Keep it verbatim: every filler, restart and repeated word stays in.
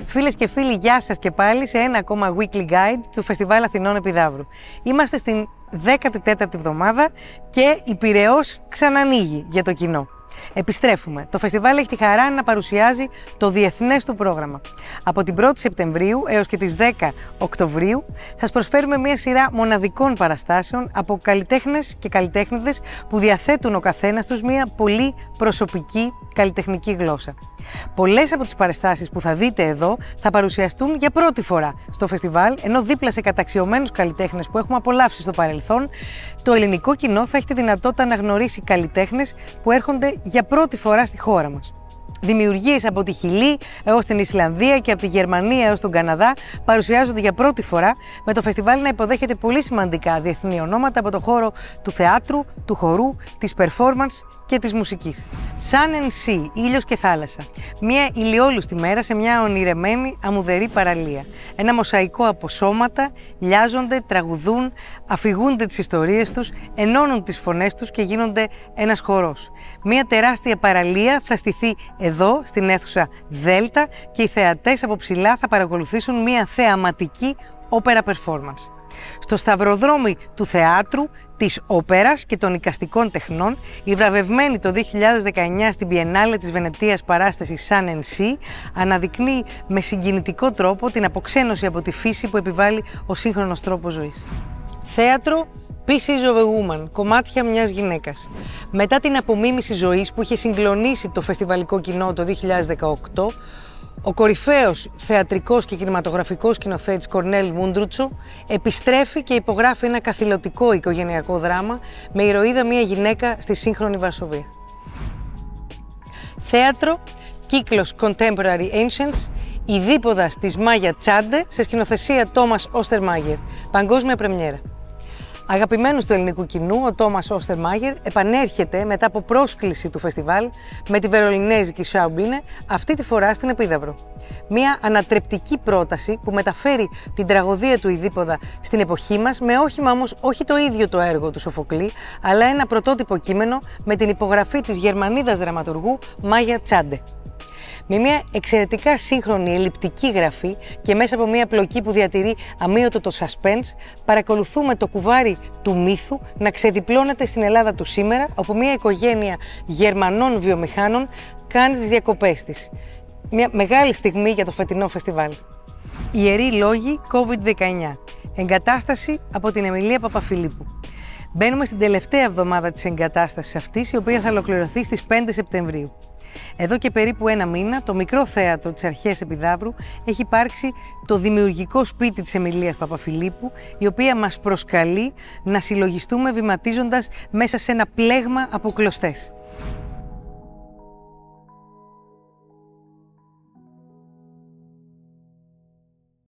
Φίλες και φίλοι, γεια σας και πάλι σε ένα ακόμα Weekly Guide του Φεστιβάλ Αθηνών Επιδαύρου. Είμαστε στην δέκατη τέταρτη εβδομάδα και η Πειραιώς ξανανοίγει για το κοινό. Επιστρέφουμε. Το φεστιβάλ έχει τη χαρά να παρουσιάζει το διεθνές του πρόγραμμα. Από την πρώτη Σεπτεμβρίου έως και τις δέκα Οκτωβρίου σας προσφέρουμε μια σειρά μοναδικών παραστάσεων από καλλιτέχνες και καλλιτέχνηδες που διαθέτουν ο καθένας τους μια πολύ προσωπική καλλιτεχνική γλώσσα. Πολλές από τις παραστάσεις που θα δείτε εδώ θα παρουσιαστούν για πρώτη φορά στο φεστιβάλ, ενώ δίπλα σε καταξιωμένους καλλιτέχνες που έχουμε απολαύσει στο παρελθόν, το ελληνικό κοινό θα έχει τη δυνατότητα να γνωρίσει καλλιτέχνες που έρχονται για πρώτη φορά στη χώρα μας. Δημιουργίες από τη Χιλή έως την Ισλανδία και από τη Γερμανία έως τον Καναδά παρουσιάζονται για πρώτη φορά, με το φεστιβάλ να υποδέχεται πολύ σημαντικά διεθνή ονόματα από το χώρο του θεάτρου, του χορού, της performance και της μουσικής. Sun and Sea, ήλιος και θάλασσα. Μια ηλιόλουστη μέρα σε μια ονειρεμένη αμμουδερή παραλία. Ένα μοσαϊκό από σώματα, λιάζονται, τραγουδούν, αφηγούνται τις ιστορίες τους, ενώνουν τις φωνές τους και γίνονται ένας χορός. Μια τεράστια παραλία θα στηθεί εδώ, στην αίθουσα Δέλτα, και οι θεατές από ψηλά θα παρακολουθήσουν μια θεαματική όπερα performance. Στο σταυροδρόμι του θεάτρου, της όπερας και των εικαστικών τεχνών, η βραβευμένη το δύο χιλιάδες δεκαεννιά στην Biennale της Βενετίας παράσταση Sun and Sea αναδεικνύει με συγκινητικό τρόπο την αποξένωση από τη φύση που επιβάλλει ο σύγχρονος τρόπος ζωής. Θέατρο Pieces of a Woman, κομμάτια μιας γυναίκας. Μετά την απομίμηση ζωής που είχε συγκλονίσει το φεστιβαλικό κοινό το δύο χιλιάδες δεκαοκτώ, ο κορυφαίος θεατρικός και κινηματογραφικός σκηνοθέτης Κορνέλ Μούντρουτσο επιστρέφει και υπογράφει ένα καθηλωτικό οικογενειακό δράμα με ηρωίδα μια γυναίκα στη σύγχρονη Βαρσοβία. Θέατρο, κύκλος Contemporary Ancients, η δίποδας της Μάγια Τσάντε σε σκηνοθεσία Τόμας Όστερμάγερ, παγκόσμια πρεμιέρα. Αγαπημένος του ελληνικού κοινού, ο Τόμας Όστερμάγερ επανέρχεται μετά από πρόσκληση του φεστιβάλ με τη βερολινέζικη Σάουμπίνε, αυτή τη φορά στην Επίδαυρο. Μια ανατρεπτική πρόταση που μεταφέρει την τραγωδία του Ιδίποδα στην εποχή μας, με όχημα όμως όχι το ίδιο το έργο του Σοφοκλή, αλλά ένα πρωτότυπο κείμενο με την υπογραφή της Γερμανίδας δραματουργού Μάγια Τσάντε. Με μια εξαιρετικά σύγχρονη ελλειπτική γραφή και μέσα από μια πλοκή που διατηρεί αμύωτο το suspense, παρακολουθούμε το κουβάρι του μύθου να ξεδιπλώνεται στην Ελλάδα του σήμερα, όπου μια οικογένεια Γερμανών βιομηχάνων κάνει τις διακοπές της. Μια μεγάλη στιγμή για το φετινό φεστιβάλ. Ιεροί λόγοι κόβιντ δεκαεννιά. Εγκατάσταση από την Εμιλία Παπαφιλίππου. Μπαίνουμε στην τελευταία εβδομάδα της εγκατάστασης αυτής, η οποία θα ολοκληρωθεί στις πέντε Σεπτεμβρίου. Εδώ και περίπου ένα μήνα, το μικρό θέατρο της Αρχαίας Επιδαύρου έχει υπάρξει το δημιουργικό σπίτι της Εμιλίας Παπαφιλίππου, η οποία μας προσκαλεί να συλλογιστούμε βηματίζοντας μέσα σε ένα πλέγμα από κλωστές.